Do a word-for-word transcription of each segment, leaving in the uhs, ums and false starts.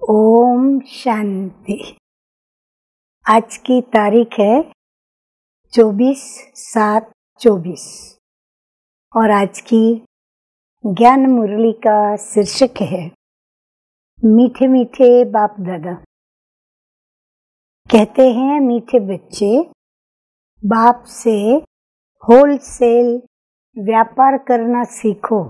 ओम शांति। आज की तारीख है चौबीस सात चौबीस और आज की ज्ञान मुरली का शीर्षक है मीठे मीठे बाप दादा। कहते हैं मीठे बच्चे, बाप से होलसेल व्यापार करना सीखो।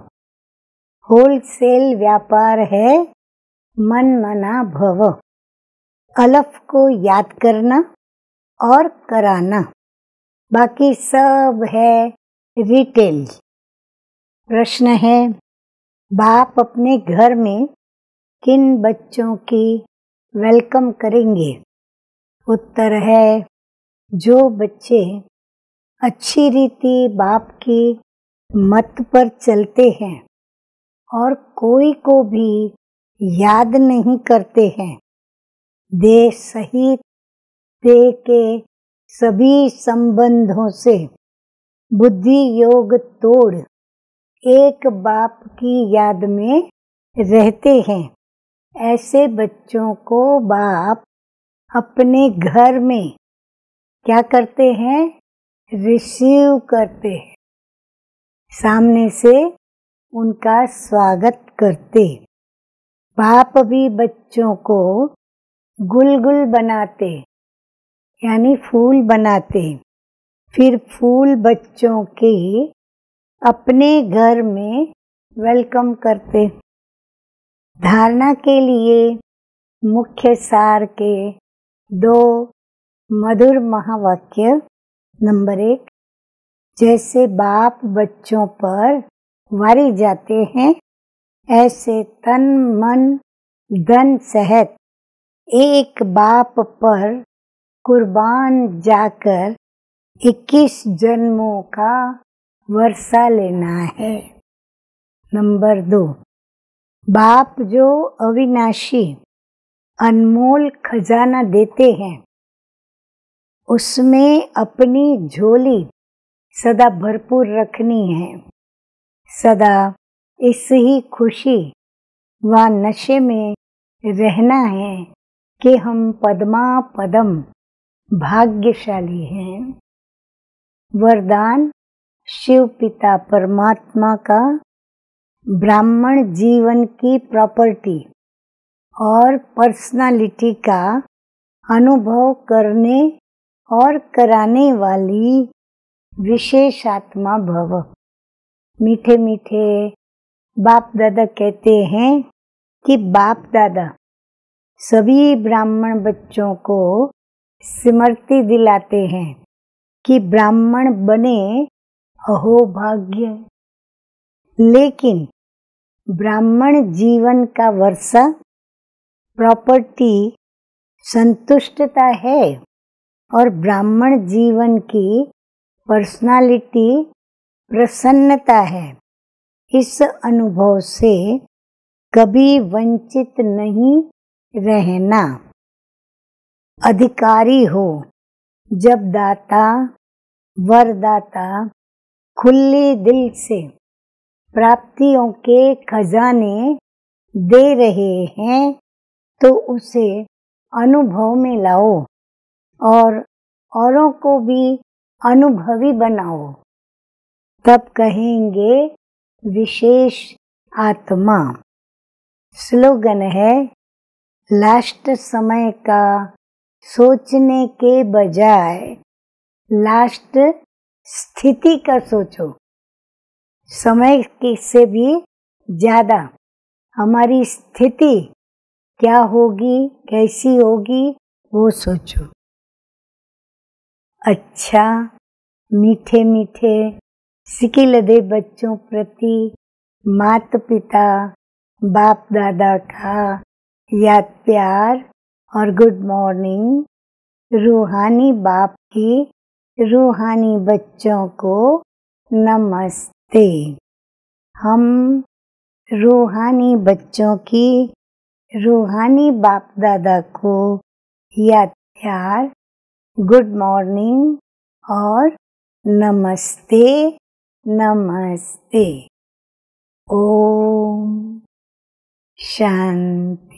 होलसेल व्यापार है मन मना भव, अलफ को याद करना और कराना, बाकी सब है रिटेल। प्रश्न है, बाप अपने घर में किन बच्चों की वेलकम करेंगे? उत्तर है, जो बच्चे अच्छी रीति बाप की मत पर चलते हैं और कोई को भी याद नहीं करते हैं। देह सहित देह के सभी संबंधों से बुद्धि योग तोड़ एक बाप की याद में रहते हैं। ऐसे बच्चों को बाप अपने घर में क्या करते हैं? रिसीव करते हैं, सामने से उनका स्वागत करते। बाप भी बच्चों को गुलगुल बनाते, यानी फूल बनाते, फिर फूल बच्चों के अपने घर में वेलकम करते। धारणा के लिए मुख्य सार के दो मधुर महावाक्य। नंबर एक, जैसे बाप बच्चों पर वारी जाते हैं, ऐसे तन मन धन सहित एक बाप पर कुर्बान जाकर इक्कीस जन्मों का वर्षा लेना है। नंबर दो, बाप जो अविनाशी अनमोल खजाना देते हैं, उसमें अपनी झोली सदा भरपूर रखनी है। सदा इस ही खुशी व नशे में रहना है कि हम पद्मा पदम भाग्यशाली हैं। वरदान शिव पिता परमात्मा का ब्राह्मण जीवन की प्रॉपर्टी और पर्सनालिटी का अनुभव करने और कराने वाली विशेष आत्मा भव। मीठे मीठे बाप दादा कहते हैं कि बाप दादा सभी ब्राह्मण बच्चों को स्मृति दिलाते हैं कि ब्राह्मण बने अहो भाग्य। लेकिन ब्राह्मण जीवन का वर्षा प्रॉपर्टी संतुष्टता है और ब्राह्मण जीवन की पर्सनालिटी प्रसन्नता है। इस अनुभव से कभी वंचित नहीं रहना। अधिकारी हो जब दाता वरदाता खुले दिल से प्राप्तियों के खजाने दे रहे हैं, तो उसे अनुभव में लाओ और औरों को भी अनुभवी बनाओ। तब कहेंगे विशेष आत्मा। स्लोगन है, लास्ट समय का सोचने के बजाय लास्ट स्थिति का सोचो। समय के से भी ज्यादा हमारी स्थिति क्या होगी, कैसी होगी, वो सोचो। अच्छा, मीठे मीठे सिकिलदे बच्चों प्रति माता पिता बाप दादा का याद प्यार और गुड मॉर्निंग। रूहानी बाप की रूहानी बच्चों को नमस्ते। हम रूहानी बच्चों की रूहानी बाप दादा को याद प्यार, गुड मॉर्निंग और नमस्ते नमस्ते। ओम शांति।